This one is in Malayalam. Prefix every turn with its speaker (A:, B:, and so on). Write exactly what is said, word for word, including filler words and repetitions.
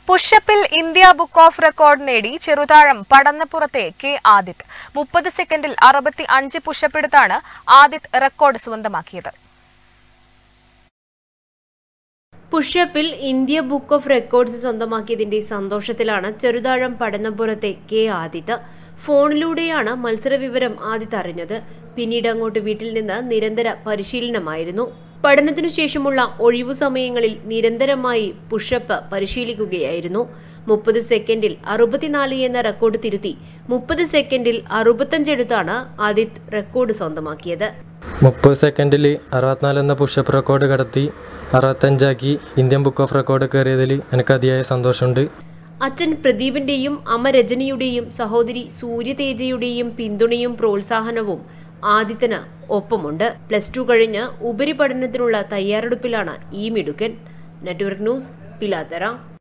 A: പുഷപ്പിൽ ഇന്ത്യ ബുക്ക് ഓഫ് റെക്കോർഡ് നേടി ചെറുതാഴം പടന്നപ്പുറത്തെ കെ ആദിത്. മുപ്പത് സെക്കൻഡിൽ അറുപത്തി അഞ്ച് പുഷപ്പെടുത്താണ് ആദിത് റെക്കോർഡ് സ്വന്തമാക്കിയത്.
B: പുഷപ്പിൽ ഇന്ത്യ ബുക്ക് ഓഫ് റെക്കോർഡ്സ് സ്വന്തമാക്കിയതിന്റെ സന്തോഷത്തിലാണ് ചെറുതാഴം പടന്നപ്പുറത്തെ കെ ആദിത്. ഫോണിലൂടെയാണ് മത്സര വിവരം ആദിത് അറിഞ്ഞത്. പിന്നീട് അങ്ങോട്ട് വീട്ടിൽ നിന്ന് നിരന്തര പരിശീലനമായിരുന്നു. പഠനത്തിനു ശേഷമുള്ള ഒഴിവു സമയങ്ങളിൽ നിരന്തരമായി പുഷപ്പ് പരിശീലിക്കുകയായിരുന്നു. മുപ്പത് സെക്കൻഡിൽ അറുപത്തിനാല് എന്ന റെക്കോർഡ് തിരുത്തി മുപ്പത് സെക്കൻഡിൽ അറുപത്തഞ്ചെടുത്താണ് ആദിത് റെക്കോർഡ് സ്വന്തമാക്കിയത്.
C: മുപ്പത് സെക്കൻഡിൽ അറുപത്തിനാല് എന്ന പുഷപ്പ് റെക്കോർഡ് കടത്തി അറുപത്തഞ്ചാക്കി ഇന്ത്യൻ ബുക്ക് ഓഫ് റെക്കോർഡ് കയറിയതിൽ എനിക്ക് അതിയായ സന്തോഷമുണ്ട്.
B: അച്ഛൻ പ്രദീപിന്റെയും അമ്മ രജനിയുടെയും സഹോദരി സൂര്യതേജയുടെയും പിന്തുണയും പ്രോത്സാഹനവും ആദിത്യന് ഒപ്പമുണ്ട്. പ്ലസ് ടു കഴിഞ്ഞ് ഉപരിപഠനത്തിനുള്ള തയ്യാറെടുപ്പിലാണ് ഈ മിടുക്കൻ. Network news, Pilathara.